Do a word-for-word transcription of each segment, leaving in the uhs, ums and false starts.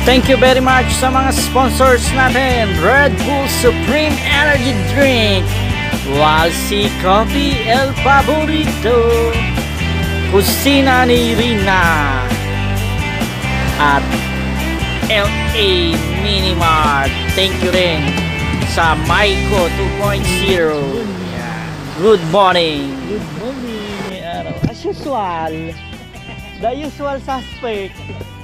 Thank you very much sa mga sponsors natin. Red Bull Supreme Energy Drink, Walsi Coffee El Favorito, Kusina ni Rina, at L A Mini Mart. Thank you rin sa Maiko two point oh. Good morning. Good morning. Araw. As usual, the usual suspect.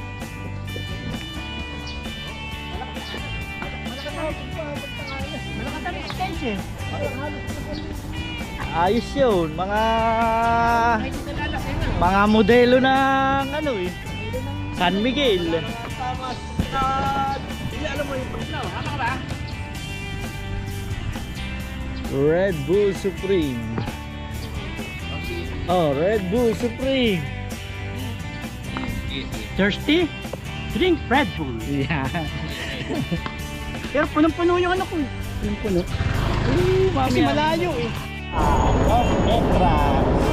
Ayos yun, mga mga modelo ng ano eh, San Miguel. Red Bull Supreme. Oh, Red Bull Supreme. Thirsty? Drink Red Bull. Yeah. Pero punong-puno yung ano ko. Punong-puno. Kasi malayo eh. Ah, North Entrance.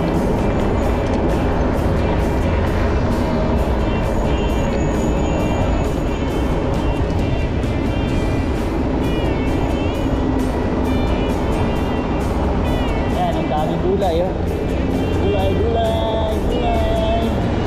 Yan, ang daming gulay oh. Gulay, gulay, gulay.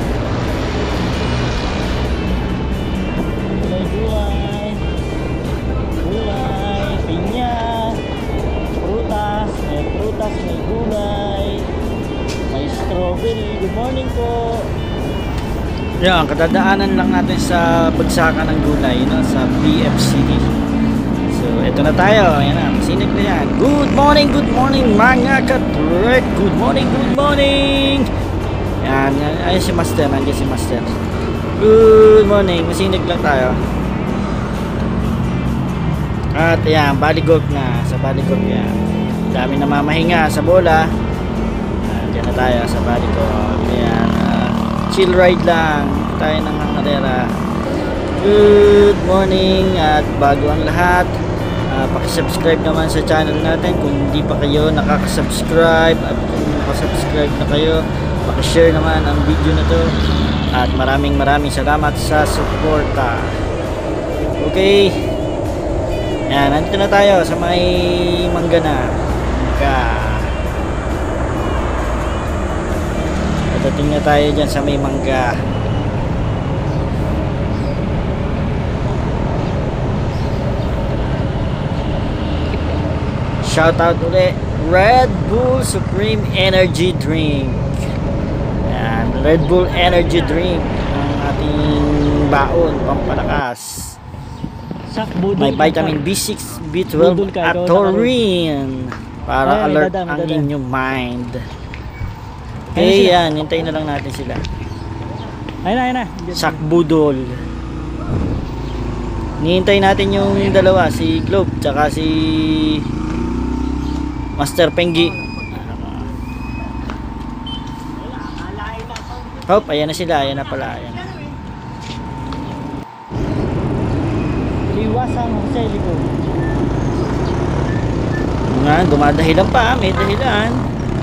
Gulay, gulay. Gulay, pinya. Prutas, may prutas, may gulay, may strawberry. Good morning po. Yan, kadadaanan lang natin sa bagsakan ng gulay, no, sa B F C D. So, eto na tayo. Ayan na, masinig na yan. Good morning, good morning mga katrek. Good morning, good morning. Yan, ayun si Master, nandiyan si Master. Good morning, masinig lang tayo. At ayan, Baligog na. Sa Baligog yan, dami na mamahinga sa bola. uh, Diyan na tayo sa Baligog. Ayan, uh, chill ride lang tayo ng hangadera. Good morning. At bago ang lahat, uh, pakisubscribe naman sa channel natin kung hindi pa kayo nakakasubscribe. At kung nakasubscribe na kayo, pakishare naman ang video na to. At maraming maraming salamat sa suporta. Okay. Yan, nandito na tayo sa may Manggana. Mangga. Padating na tayo dyan sa may Mangga. Shout out ulit, Red Bull Supreme Energy Drink. Yan, Red Bull Energy Drink, ang ating baon, pampalakas. May vitamin B six, B twelve at taurine para ay, alert dada, ang dada. inyong mind. Okay, yan, hintayin na lang natin sila. Ayun na, ayun na. Sakbudol. Nihintay natin yung dalawa, si Globe tsaka si Master Pengi. Hop, ayan na sila, ayan na pala, ayan. Liwasang Jose Ligo. Nga, dumadahilan pa, may dahilan.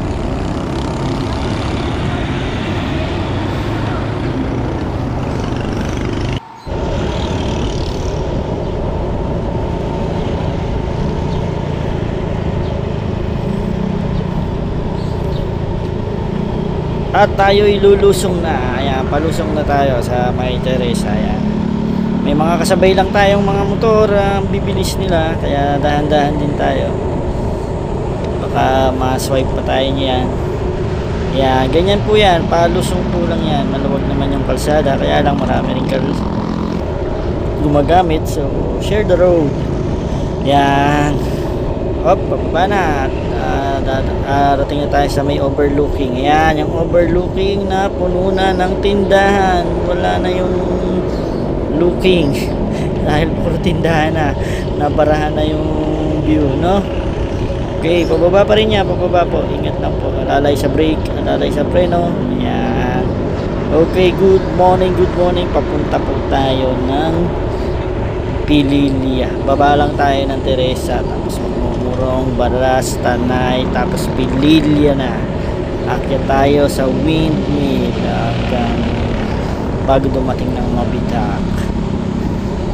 At tayo'y lulusong na. Ayan, palusong na tayo sa May Teresa. Ayan. May mga kasabay lang tayong mga motor, ang uh, bibilis nila, kaya dahan-dahan din tayo. Baka ma-swipe pa tayo niyan. Kaya ganyan po yan, palusong po lang yan. Maluwag naman yung kalsada, kaya lang marami rin kal gumagamit. So, share the road. Yan. Hop, pababa na. Uh, Darating na tayo sa may overlooking. Ayan, yung overlooking na puno na ng tindahan. Wala na yung looking dahil puro tindahan na, nabarahan na yung view, no? Okay, pababa pa rin niya, pababa po, ingat lang po, alalay sa brake, alalay sa preno. Ayan. Okay, good morning, good morning. Papunta po tayo ng Pililya. Baba lang tayo ng Teresa, tapos magmumurong Baras, Tanay, tapos Pililya na. Akyat tayo sa windmill hanggang bago dumating ng Mabitak.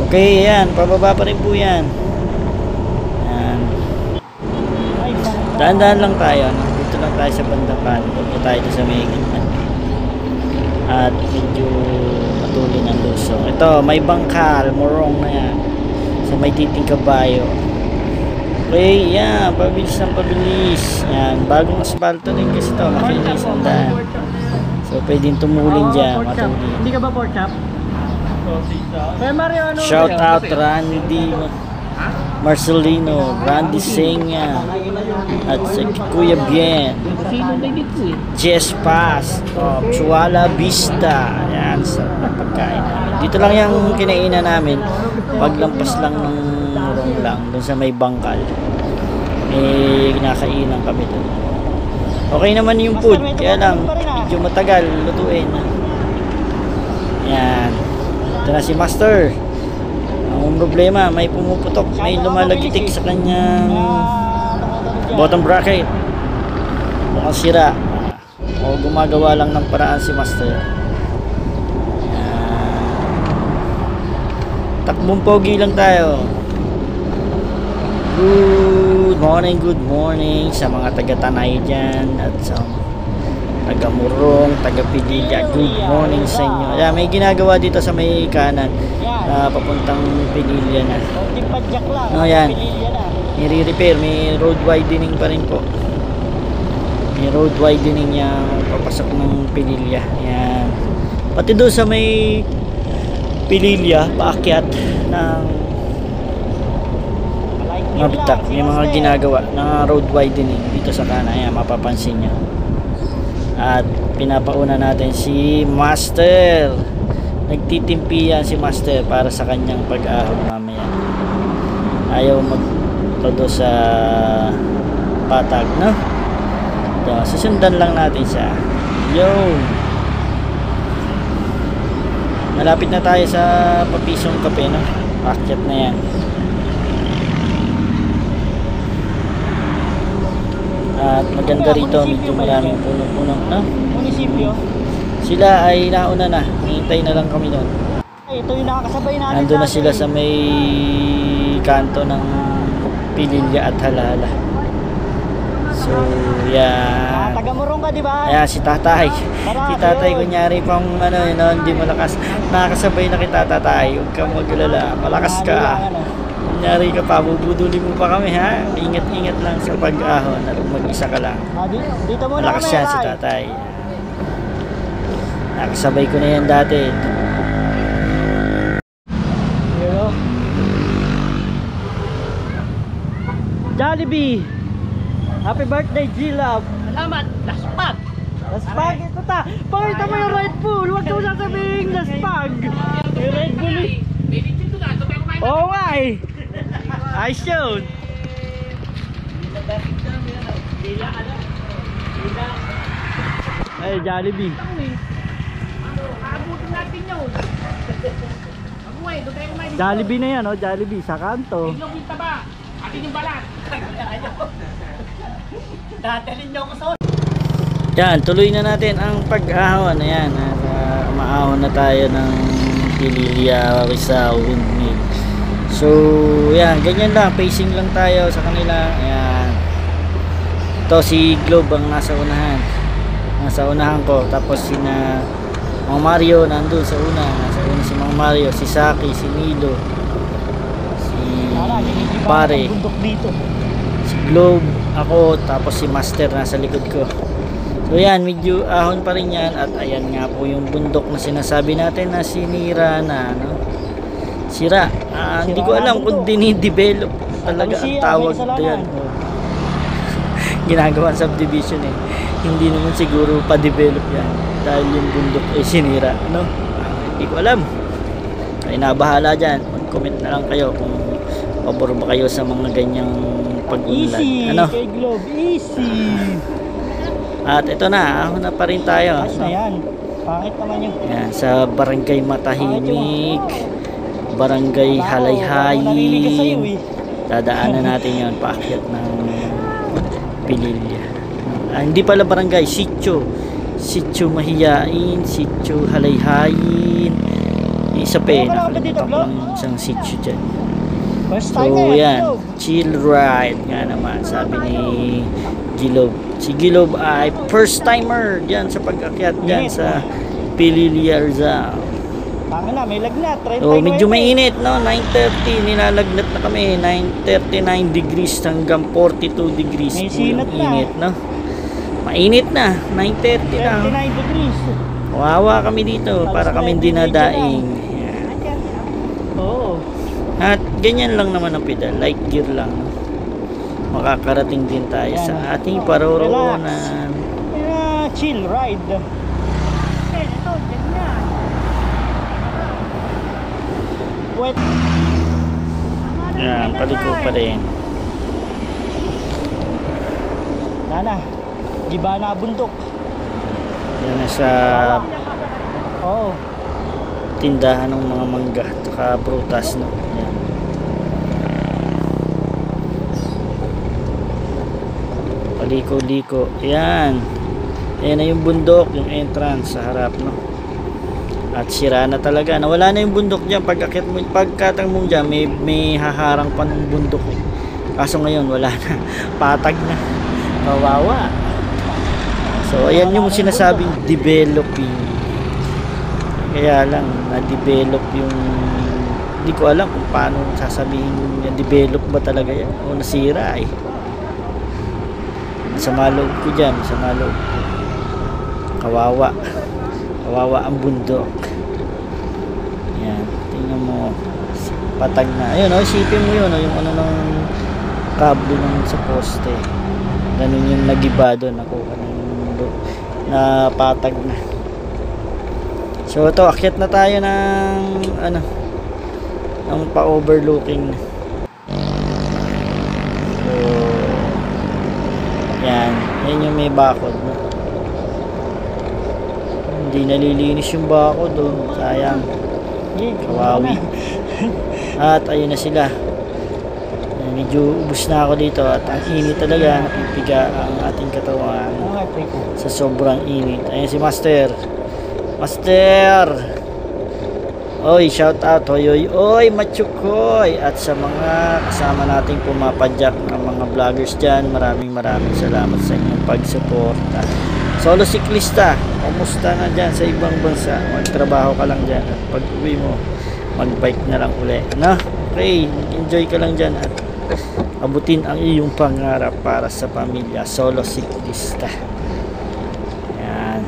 Okay, yan. Pababa pa rin po yan. Yan. Daan-daan lang tayo. No? Dito lang tayo sa bandang kanan. Dito tayo sa may gitna. At medyo matuloy ng lusong. Ito, may bangkal. Morong na yan. Sa may titing kabayo. Okay, yan. Pabilis ng pabilis. Yan. Bagong asfalto din kasi ito. Makinis ang daan. So, pwedeng tumulin dyan. Matulin. Hindi ka ba pork chop? Kaya Mario, ano? Shout out Randy Marcelino, Randy Senya, at si Kuya Bien, Jess Pass, oh, Chuala Vista. Yan, sa pagkain namin. Dito lang yung kinainan namin. Paglampas lang ng murong lang, dun sa may bangkal. May kinakainan kami dun. Okay naman yung food, kaya lang medyo matagal lutuin. Yan. Ito na si Master. Ang problema, may pumuputok, may lumalagitik sa kanyang bottom bracket. Mukhang sira. O gumagawa lang ng paraan si Master. Yan. Takbong pogi lang tayo. Good morning, good morning sa mga taga-Tanay dyan at sa taga-Murong, taga-Pililla. Good morning sa inyo. Yeah, may ginagawa dito sa may kanan na uh, papuntang Pililla na. No, yan. Nire-repair. May road widening pa rin po. May road widening yung papasok ng Pililla. Yan. Pati doon sa may Pililla, paakyat ng mabitak. May mga ginagawa na road widening dito sa kanan. Yan, mapapansin nyo. At pinapauna natin si Master. Nagtitimpi yan si Master para sa kanyang pag-ahon mamaya. Ayaw magtodo sa patag, no? So, susundan lang natin siya. Yo! Malapit na tayo sa Papisong Kape, no? Akyat na yan. At maganda rito, medyo maraming puno-puno, no? Munisipyo? Sila ay nauna na, hintay na lang kami doon. Ay, ito yung nakakasabay natin. Nandun na sila sa may kanto ng Pililla at Halala. So, yan. Taga-Murong ka, di ba? Ayan, si Tatay. Si Tatay, kunyari pang ano, yun, no, hindi malakas. Nakakasabay na kita, Tatay. Huwag kang mag-alala. Malakas ka. Kunyari ka pa, bubuduli mo pa kami, ha? Ingat-ingat lang sa pag-ahon at mag-isa ka lang. Dito muna malakas kami, yan si Tatay. Nakasabay ko na yan dati. Hello. Jollibee. Happy birthday, G-Love. Salamat, laspag. Laspag, ito ta. Pakita mo yung Red Bull. Huwag ka sasabihin laspag. May Red Bull eh. Oo nga eh. Ayos yun. Ay, Jollibee. Abutin natin yun. Abuhay, doon tayo kumain. Jollibee na yan, oh. Jollibee sa kanto. Iglog yung taba. Atin yung balat. Dadalhin niyo ako sa Yan, tuloy na natin ang pag-ahon. Ayan, uh, umaahon na tayo ng Pililla, Rizal, Windmill. So, yan, ganyan lang. Pacing lang tayo sa kanila. Ayan. Ito si Globe ang nasa unahan. Nasa unahan ko. Tapos si na Mang Mario nandun sa una. Nasa una si Mang Mario, si Saki, si Nilo, si Pare, si Globe, ako, tapos si Master nasa likod ko. So yan, medyo ahon pa rin yan. At ayan nga po yung bundok na sinasabi natin na sinira na, no? Sira. Ah, hindi ko alam kung dinidevelop talaga ang tawag diyan. Ginagawang subdivision eh. Hindi naman siguro pa-develop yan dahil yung bundok ay sinira, no? Ah, hindi ko alam. Ay nabahala dyan. Mag-comment na lang kayo kung pabor ba kayo sa mga ganyang pag-unlad. Easy, ano? kay Globe, easy. At ito na, ahon na pa rin tayo. Ayos na yan. Pangit naman yung Yan, sa Barangay Matahimik, Barangay Halayhayin. Dadaanan natin yon, paakyat ng Pililla. Ah, hindi pala barangay, sitio. Sitio Mahiyain, Sitio Halayhayin, Isa pa eh, Wala ka ba dito, nakalimutan ko Glo? lang yung isang sitio dyan. First So time na yan, Glo. chill ride nga naman, sabi ni Gilob. Si Gilob ay first timer dyan sa pag-akyat dyan Init. sa Pililya Rizal. Tanga na, may lagnat. Try So tayo medyo ngayon, eh. mainit no, nine thirty, nilalagnat na kami, nine thirty-nine degrees hanggang forty-two degrees. May po sinat yung na. init no. Mainit na, nine thirty na. thirty-nine degrees. Kawawa kami dito para Alas kami nine, dinadaing. Yan. Oo. At ganyan lang naman ang pedal, light gear lang. No? Makakarating din tayo Yan. sa ating paroroonan. Yeah, chill ride. Ito, ganyan. Wet. Yan, paliko pa rin. Nana, giba na bundok. Yan na sa Oo. tindahan ng mga mangga at prutas. No? Yan. Paliko-liko. Yan. Yan na yung bundok, yung entrance sa harap. No? At sira na talaga. Nawala na yung bundok dyan. Pagkakit mo, pagkatang mo dyan, may, may haharang pa ng bundok. Eh. Kaso ngayon, wala na. Patag na. Kawawa. So, ayan yung sinasabing developing. Kaya lang, na-develop yung... Hindi ko alam kung paano sasabihin yung develop ba talaga yan. O nasira eh. Masama loob ko dyan. Masama loob ko. Kawawa. Kawawa ang bundok. Yan. Tingnan mo. Patag na. Ayun o, isipin mo yun o, yung ano ng kable ng sa poste. Ganun yung nagiba doon. Nakuha ng na patag na. So ito, akyat na tayo ng ano, ng pa-overlooking. So yan. Yan yung may bakod. No? Hindi nalilinis yung bakod. Oh. Sayang. Kawawi. At ayun na sila. Medyo ubus na ako dito at ang init talaga, napipiga ang ating katawan sa sobrang init. Ayun si Master. Master! Oy, shout out. Oy, oy, oy, Machukoy! At sa mga kasama nating pumapadyak ng mga vloggers dyan, maraming maraming salamat sa inyong pagsuporta. Solo siklista, kumusta na dyan sa ibang bansa? Magtrabaho ka lang dyan at pag uwi mo, magbike na lang uli. Ano? Okay, enjoy ka lang dyan at abutin ang iyong pangarap para sa pamilya. Solo siklista. Yan.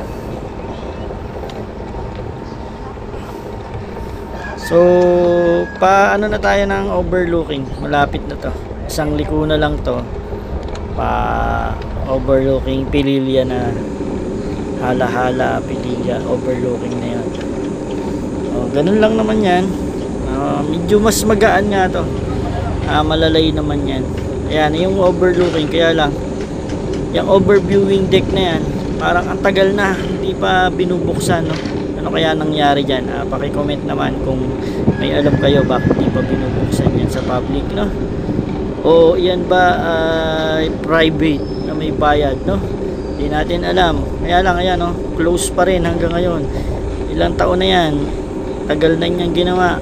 So, paano na tayo ng overlooking? Malapit na to. Isang liko na lang to. Pa overlooking Pililya na. Hala-hala Pililya overlooking na yan. O, ganun lang naman yan. Uh, medyo mas magaan nga to. Ah, malalay naman yan. Ayan, yung overlooking, kaya lang yung overviewing deck na yan, parang ang tagal na, hindi pa binubuksan, no? Ano kaya nangyari dyan? Ah, paki-comment naman kung may alam kayo bakit hindi pa binubuksan yan sa public, no? O yan ba uh, private na may bayad, no? Hindi natin alam. Kaya lang, ayan, no? Close pa rin hanggang ngayon. Ilang taon na yan, tagal na niyang ginawa.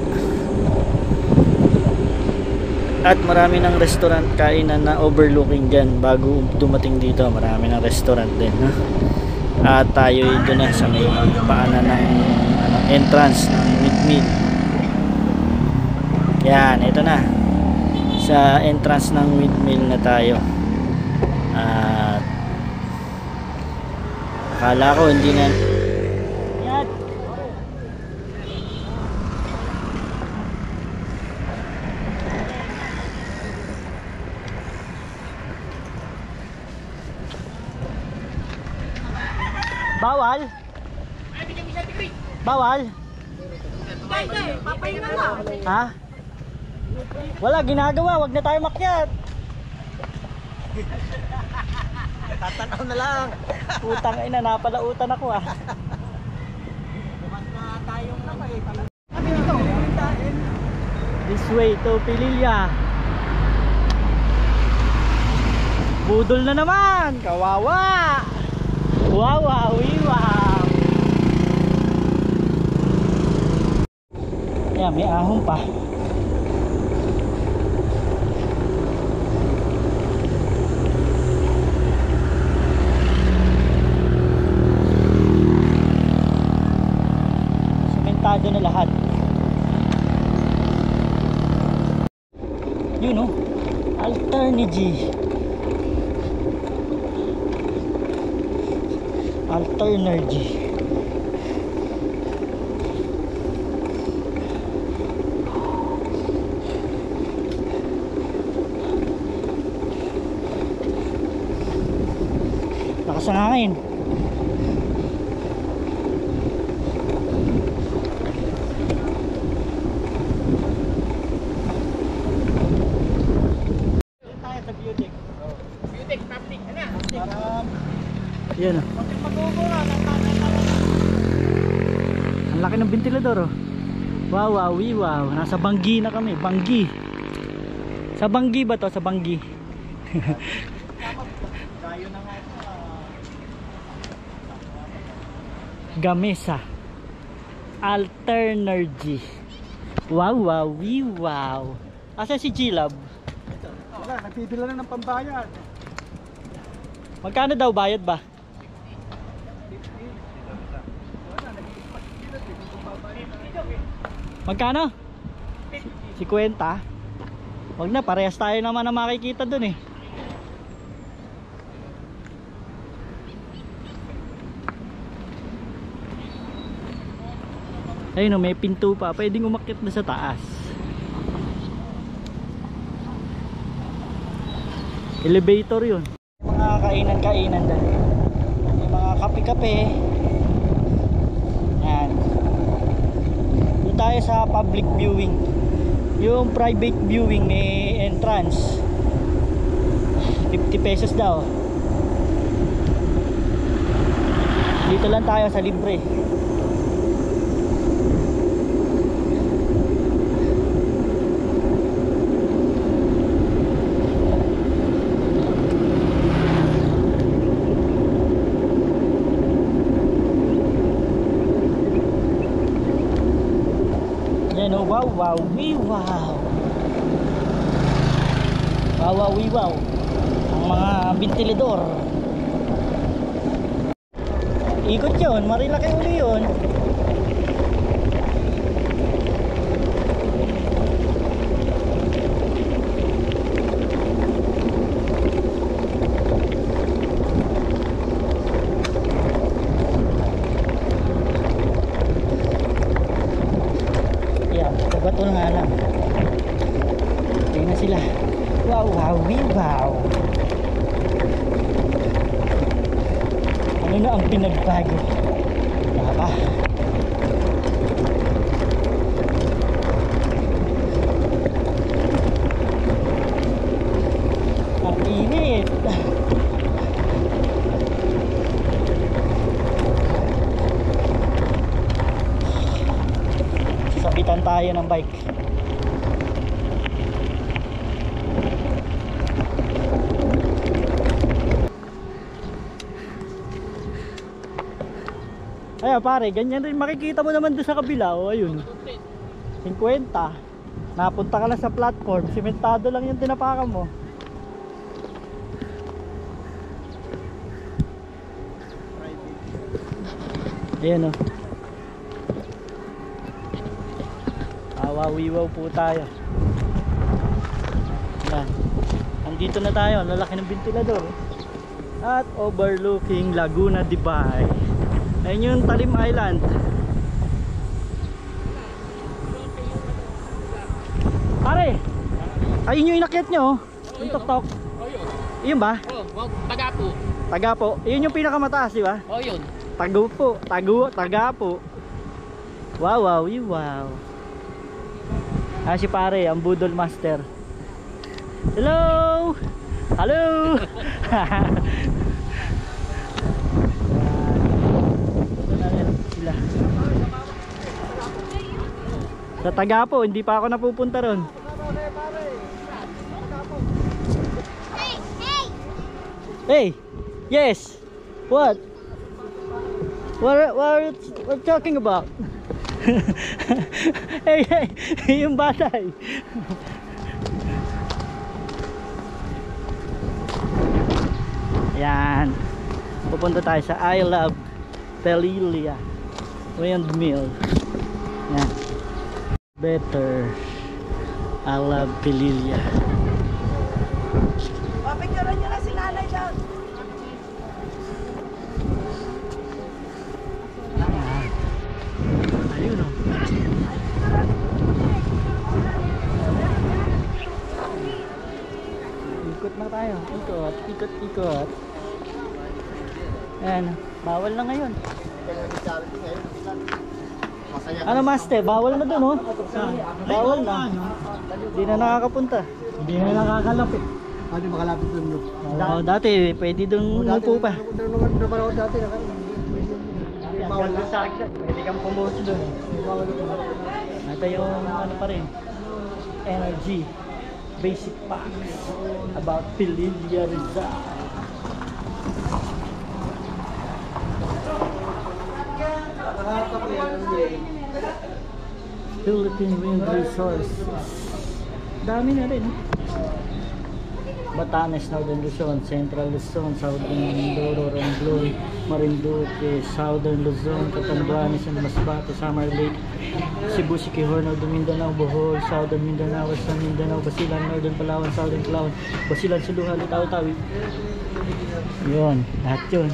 At marami ng restaurant kainan na overlooking dyan bago dumating dito. Marami ng restaurant din, no? At tayo doon na sa may paanan ng ano, entrance ng windmill. Yan, ito na. Sa entrance ng windmill na tayo. At akala ko hindi na. Yan. Bawal? Bawal? Papahinga na. Ha? Wala ginagawa, wag na tayo makyat. Tatanaw na lang. Utang ina, napalautan ako ah. Bukas na tayong nakita. This way to Pililya. Budol na naman, kawawa. Wawa, wiwa. Ayan, may ahon pa. Sementado na lahat. Yun oh, Alternergy. Alternergy. Lakas ng hangin. Tayo sa Beautech. Beautech public, ano? Yan oh. Ang laki ng ventilador oh. Wow, wow, wow. Nasa Banggi na kami, Banggi. Sa Banggi ba to? Sa Banggi. Gamesa Alternergy. Wow, wow, wow. Asa si G-Lab? Wala, nagpipila na ng pambayad. Magkano daw bayad ba? Magkano? Si Kwenta. Wag na, parehas tayo naman na makikita dun eh. Ayun o, may pinto pa. Pwedeng umakyat na sa taas. Elevator yun. Mga kainan-kainan dali. May mga kape-kape. Yan. Doon tayo sa public viewing. Yung private viewing may entrance fifty pesos daw. Dito lang tayo sa libre. Yan o, wow, wow, wee, wow. Wow, wow, wee, wow. Ang mga ventilador. Ikot yun, marilaki uli yun. Bato na nga lang. Tingnan na sila. Wow, wow, wow. Ano na ang pinagbago? Wala pa. Ang init. Sabitan tayo ng bike. Ayan pare, ganyan rin makikita mo naman doon sa kabila. O ayun, fifty. Napunta ka lang sa platform, simentado lang yung tinapakan mo. Ayan o. Awawiwaw po tayo. Yan. Andito na tayo, lalaki ng ventilador. At overlooking Laguna de Bay. Ayun yung Talim Island. Pare, ayun yung inakyat nyo. Yung tok-tok. Iyon ba? Oh, Tagapo. Tagapo. Iyon yung pinakamataas, di ba? Oh, yun. Tagupo. Tagu, Tagapo. Wow, wow, wow. Ah, si pare, ang Budol Master. Hello! Hello! Sila. Sa Tagapo, hindi pa ako napupunta ron. Hey, hey! Hey! Yes! What? What, what, what are you talking about? Hey, hey, yung batay. Yan. Pupunta tayo sa I Love Pelilia Windmill. Yan. Better I Love Pelilia. Papicturean nyo na si nanay down. Ayun o. Ikot na tayo. Ikot, ikot, ikot. Ayan. Bawal na ngayon. Ano master? Bawal na dun oh. Bawal na. Hindi na nakakapunta. Hindi na nakakalapit. Hindi makalapit dun. Oo, dati pwede dun umupo pa. Napanood dati. Bawal na sa akin. Pwede kang pumost dun. Ito yung ano pa rin. Energy. Basic facts about Pelilia Rizal. Philippine Wind Resources. Dami na rin. Batanes, Northern Luzon, Central Luzon, Southern Mindoro, Romblon, Marinduque, Southern Luzon, Catanduanes and Masbate, Samar Lake, Cebu, Siquijor, Northern Mindanao, Bohol, Southern Mindanao, Western Mindanao, Basilan, Northern Palawan, Southern Palawan, Basilan, Suluhan, Litaw-Tawi. Yun, lahat yun.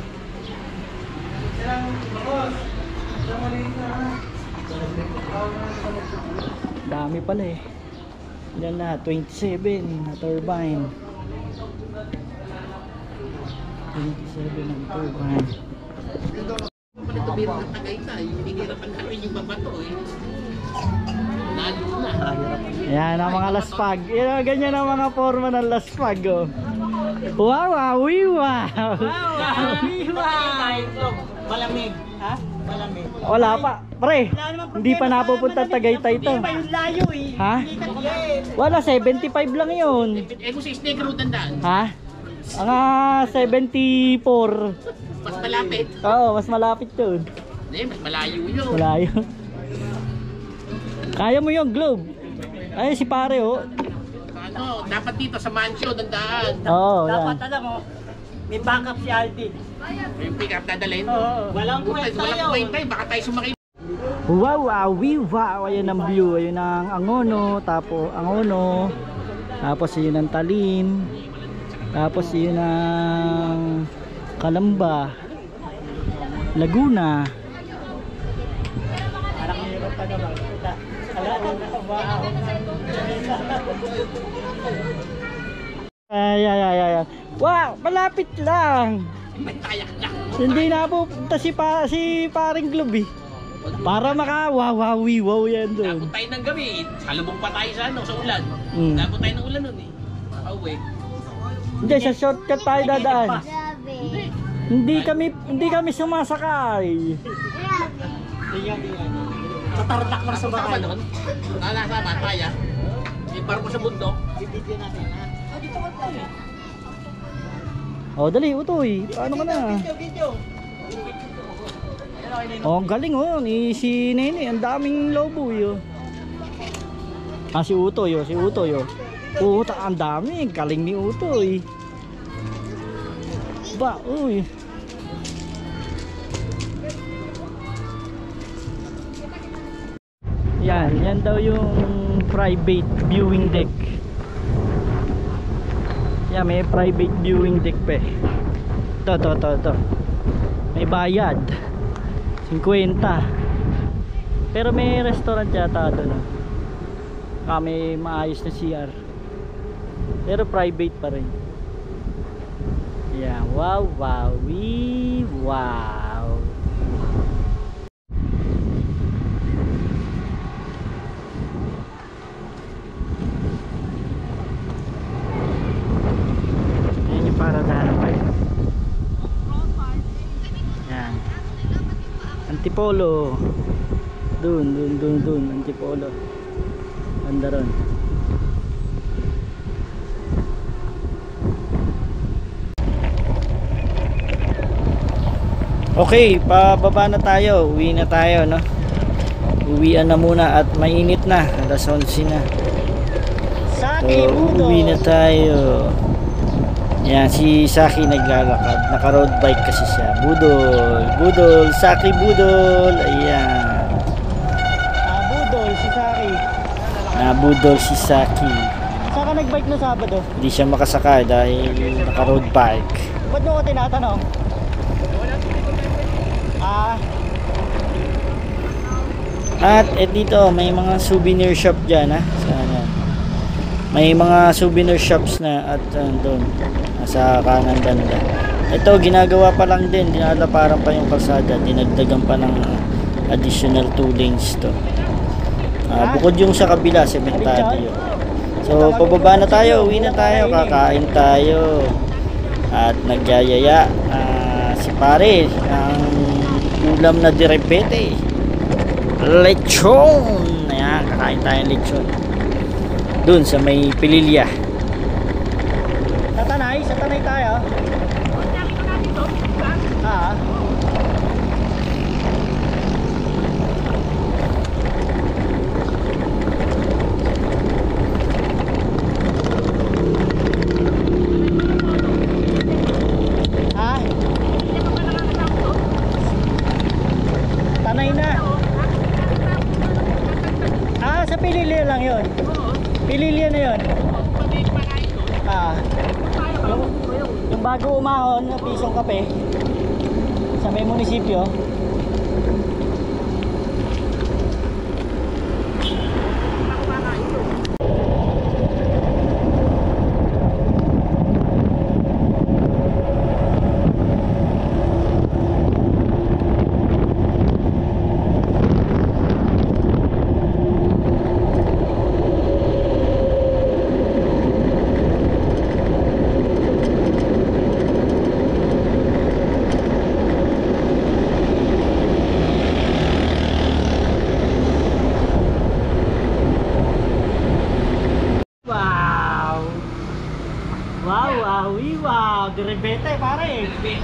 Dami pala eh. Yan na, twenty-seven na turbine. twenty-seven ang turbine. Ito biro ng Tagaytay. Hinihirapan namin yung babato eh. Lalo na. Yan ang mga laspag. Yan, ganyan ang mga forma ng laspag oh. Wow, wow, wow. Malamig. Ha? Malamig. Wala pa. Pre, hindi pa napupunta Tagaytay to. Hindi pa yung layo eh. Ha? Wala, seventy-five lang yun. Eh kung sa Snake Road ang daan, Ha? Ang seventy-four. mas malapit. Oo, mas malapit yun. Hindi, mas malayo yun. Malayo. Kaya mo yung globe. Ay, si pare oh. Ano, dapat dito sa mansion ang daan. Oo, Dapat yan. alam mo, may backup si Alvin. Yung pick up dadalhin. Oo. Walang Buta, kwenta walang yun. kwenta eh. Baka tayo sumakay. Wow, wow, wow. Ayun ang view. Ayun ang Angono. Tapos Angono. Tapos yun ang Talim. Tapos yun ang Calamba. Laguna. Parang hirap pa naman. Alam mo na umaahon. Ay, ay, ay, ay. Wow, malapit lang. May tayak na. Hindi na pupunta si, pa, si paring Globe eh. Para maka wow, wow, wow yan doon. Nabot tayo ng gabi. Salubong pa tayo sa ano, sa ulan. Mm. Nabot tayo ng ulan nun eh. Pauwi. Hindi, sa shortcut tayo dadaan. Grabe. Hindi kami, hindi kami sumasakay. Grabe. Sa tarlac lang sa Kasama bakal. doon. Nakasama tayo. May barko sa bundok. Bibigyan natin ha. Oh, dito ka tayo. Oh, dali, utoy. Paano ka na? Video, video. Oh, ang galing oh. Ni si Nene, ang daming lobo yun. Ah, si Utoy oh, si Utoy oh. Puta, ang dami. Galing ni Utoy. Ba, uy. Yan, yan daw yung private viewing deck. Yan, may private viewing deck pa eh. Ito, ito, ito, ito. May bayad fifty. Pero may restaurant yata doon. Ah, may maayos na C R. Pero private pa rin. Yeah, wow, wow, wee, wow. Yan yung paradahan pa yun. Yan. Antipolo. Dun, dun, dun, dun. Antipolo. Banda ron. Okay, pababa na tayo. Uwi na tayo, no? uwian na muna at mainit na, alas onse na. Saki, So, Budol. uwi na tayo. Yan, si Saki naglalakad. Naka-road bike kasi siya. Budol, Budol, Saki Budol. Ayan. Ah, Budol, si Saki. Nabudol si Saki. Saan ka nag-bike na Sabado? Hindi siya makasakay dahil naka-road bike. Ba't mo ko tinatanong? Ah, At eh, dito, may mga souvenir shop dyan, ha? Sana. May mga souvenir shops na at uh, doon, sa kanan banda. Ito, ginagawa pa lang din. Dinalaparan pa yung kalsada. Dinagdagan pa ng additional two lanes to. Ah, bukod yung sa kabila, sementado yun. So, pababa na tayo. Uwi na tayo. Kakain tayo. At nagyayaya ah, si pare ang ulam na direbete. Lechon. Ayan, kakain tayo ng lechon. Dun sa may Pililya. sa Tanay, sa Tanay tayo. Ah. Ah. Tanay na. Ah, sa Pililya lang yun. Pililya na yun. Ah. Yung, yung bago umahon na pisong kape sa may munisipyo. Wow! Wow, wow, wow! Direbete, pare!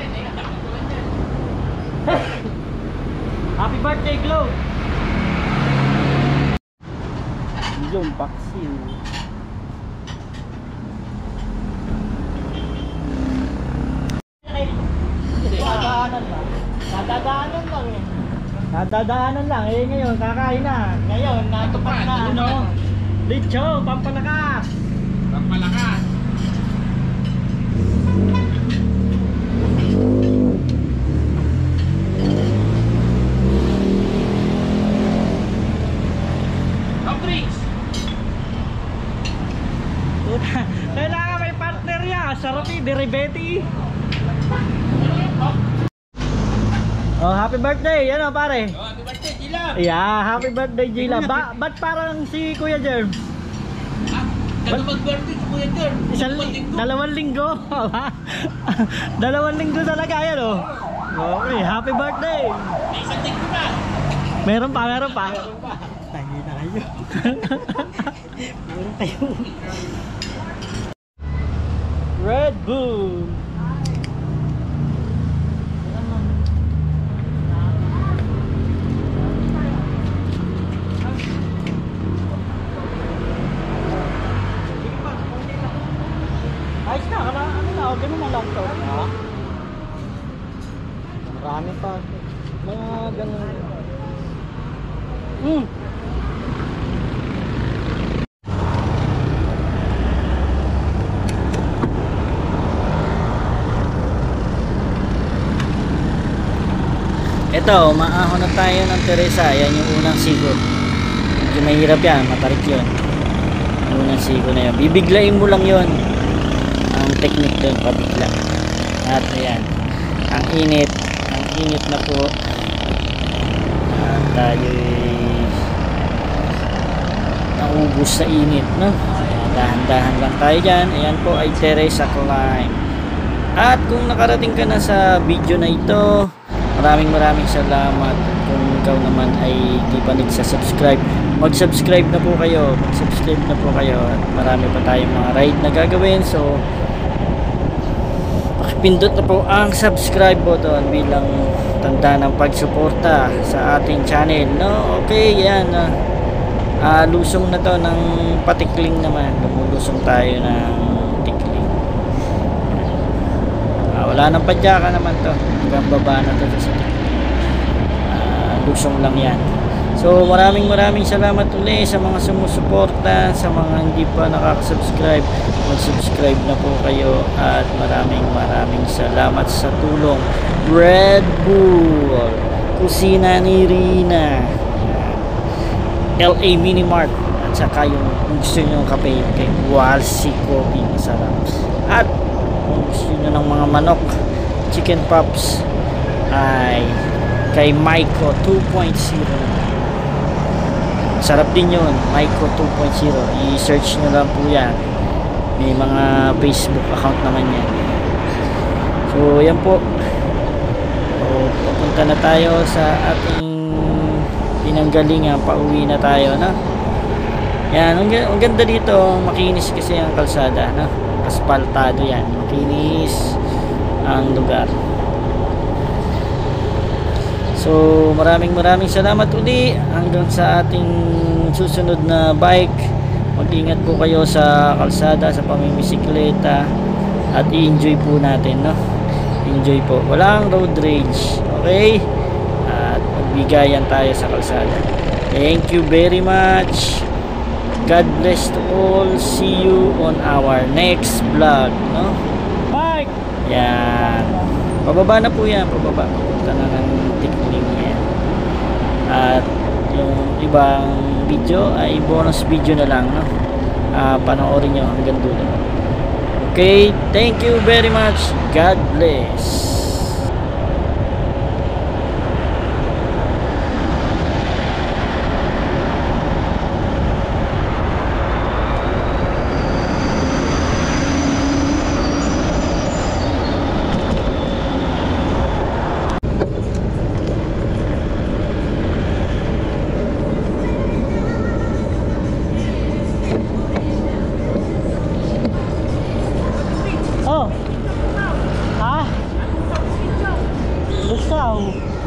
Happy birthday, Glow! Yung paksiw. Nadadaanan lang. Nadadaanan lang eh. Nadadaanan lang eh ngayon, kakain na. Ngayon, natupak na ano. Lechon, pampalakas. Pampalakas. Soft drinks. Kailangan may partner yan. Sarap eh, direbete. Oh, happy birthday. Ano pare? Oh, happy birthday, Gila. Yeah, happy birthday Gila. Ba ba't parang si Kuya Jerm? Kano mag-birthday si Kuya Jer? Isang li dalawang linggo. Dalawang linggo talaga yan oh. Okay, happy birthday. May isang linggo pa. Meron pa, meron pa. Tangi na kayo. Meron kayo. Red Bull. Ayos na, kala, ano na, ganun na lang to. Ha? Marami pa. Mga ganun. Hmm. Ito, maahon na tayo ng Teresa. Yan yung unang sigo. Medyo mahirap yan, matarik yun. Yung unang sigo na yun. Bibiglain mo lang yun. Ang technique doon, pabigla. At ayan, ang init. Ang init na po. At tayo'y naubos sa init, no? Ayan, dahan-dahan lang tayo dyan. Ayan po ay Teresa Climb. At kung nakarating ka na sa video na ito, maraming maraming salamat. At kung ikaw naman ay di pa nagsasubscribe, mag-subscribe na po kayo. Mag-subscribe na po kayo. At marami pa tayong mga ride na gagawin. So, pakipindot na po ang subscribe button bilang tanda ng pagsuporta sa ating channel, no? Okay, yan. Uh, uh, lusong na to ng patikling naman. Lumulusong tayo ng tikling. Uh, wala nang padyaka naman to. Hanggang baba na to sa tikling. Uh, lusong lang yan. So maraming maraming salamat ulit sa mga sumusuporta, sa mga hindi pa nakaka-subscribe, mag-subscribe na po kayo, at maraming maraming salamat sa tulong. Red Bull, Kusina ni Rina, L A Mini Mart, at saka yung kung gusto nyo ng kape, kay Walsi Coffee, masarap. At kung gusto nyo ng mga manok, chicken pops, ay kay Maiko two point oh naman. Sarap din yun, Maiko two point oh. I-search nyo lang po yan. May mga Facebook account naman yan. So yan po. So, papunta na tayo sa ating pinanggalingan. Pauwi na tayo, no? Yan, ang, ang ganda dito. Makinis kasi ang kalsada, no? Aspaltado yan. Makinis ang lugar. So maraming maraming salamat uli. Hanggang sa ating susunod na bike, mag-ingat po kayo sa kalsada, sa pamimisikleta, at i-enjoy po natin, no? Enjoy po, walang road rage, okay? At magbigayan tayo sa kalsada. Thank you very much. God bless to all. See you on our next vlog, no? Bike! Yan, pababa na po yan, pababa, papunta na ng tikling yan. At yung ibang video ay bonus video na lang, no? Uh, panoorin nyo hanggang dulo. Okay, thank you very much. God bless. Oh. Ha? Lusaw.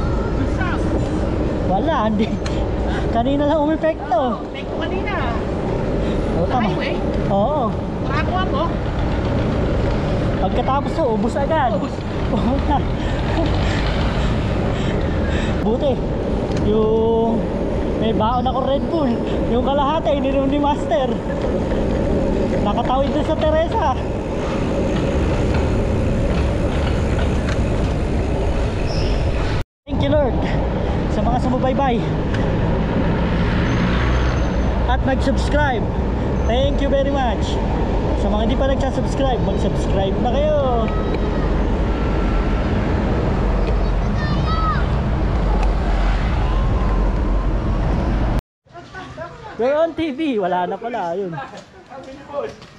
Wala, hindi. Kanina lang umepekto. Eko kanina. Oo, tama. Highway? Oo. Nakakuha mo? Pagkatapos to, ubus agad. Ubus. Oo na. Buti. Yung may baon ako Red Bull. Yung kalahati, ininom ni Master. Nakatawid din sa Teresa. Thank you Lord sa mga sumubaybay at nag-subscribe. Thank you very much. Sa mga hindi pa nagsasubscribe, mag-subscribe na kayo. Gayon T V, wala na pala yun.